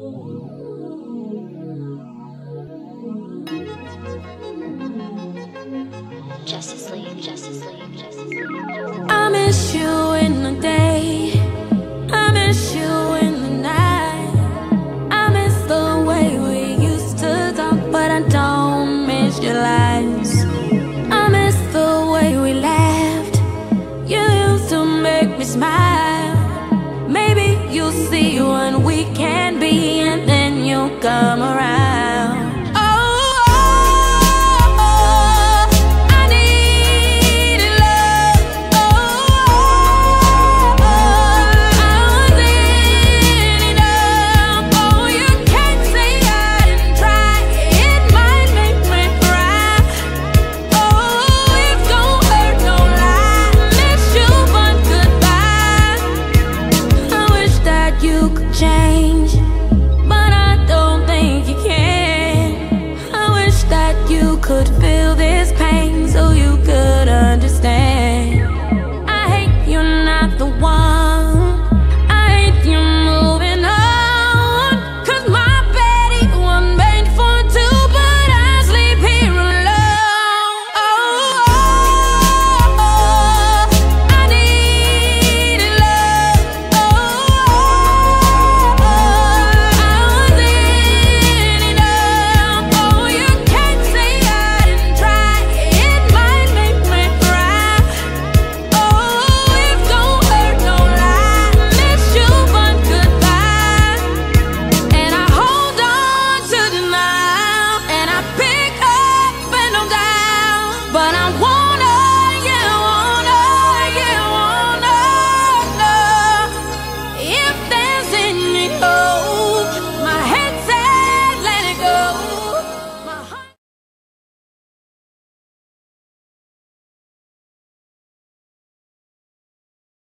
Justice League, Justice League, Justice League. I miss you in the day, I miss you in the night. I miss the way we used to talk, but I don't miss your lies. I miss the way we laughed, you used to make me smile. Maybe you'll see when we can be, and then you'll come around. Change